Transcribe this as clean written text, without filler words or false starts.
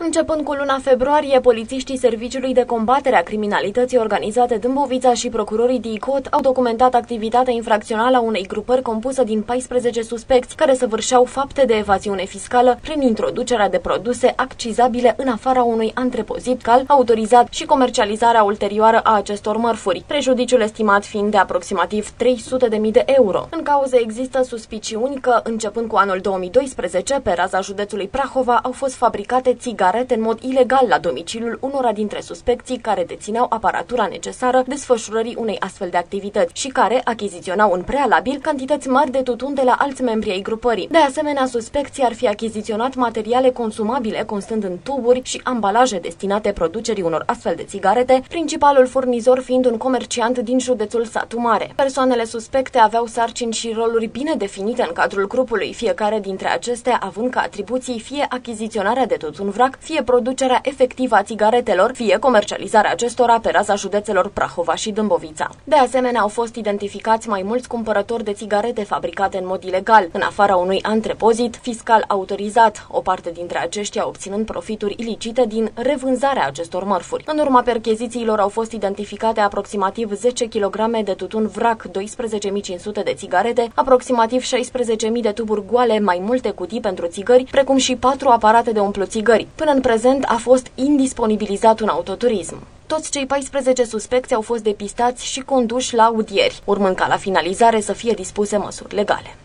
Începând cu luna februarie, polițiștii Serviciului de Combatere a Criminalității Organizate Dâmbovița și procurorii DICOT au documentat activitatea infracțională a unei grupări compusă din 14 suspecți care săvârșeau fapte de evaziune fiscală prin introducerea de produse accizabile în afara unui antrepozit autorizat și comercializarea ulterioară a acestor mărfuri, prejudiciul estimat fiind de aproximativ 300.000 de euro. În cauză există suspiciuni că, începând cu anul 2012, pe raza județului Prahova au fost fabricate țigarete în mod ilegal la domiciliul unora dintre suspecții care dețineau aparatura necesară desfășurării unei astfel de activități și care achiziționau în prealabil cantități mari de tutun de la alți membri ai grupării. De asemenea, suspecții ar fi achiziționat materiale consumabile constând în tuburi și ambalaje destinate producerii unor astfel de țigarete, principalul furnizor fiind un comerciant din județul Satu Mare. Persoanele suspecte aveau sarcini și roluri bine definite în cadrul grupului, fiecare dintre acestea având ca atribuții fie achiziționarea de tutun vrac, fie producerea efectivă a țigaretelor, fie comercializarea acestora pe raza județelor Prahova și Dâmbovița. De asemenea, au fost identificați mai mulți cumpărători de țigarete fabricate în mod ilegal, în afara unui antrepozit fiscal autorizat, o parte dintre aceștia obținând profituri ilicite din revânzarea acestor mărfuri. În urma perchezițiilor au fost identificate aproximativ 10 kg de tutun vrac, 12.500 de țigarete, aproximativ 16.000 de tuburi goale, mai multe cutii pentru țigări, precum și 4 aparate de umplut țigări. Până în prezent a fost indisponibilizat un autoturism. Toți cei 14 suspecți au fost depistați și conduși la audieri, urmând ca la finalizare să fie dispuse măsuri legale.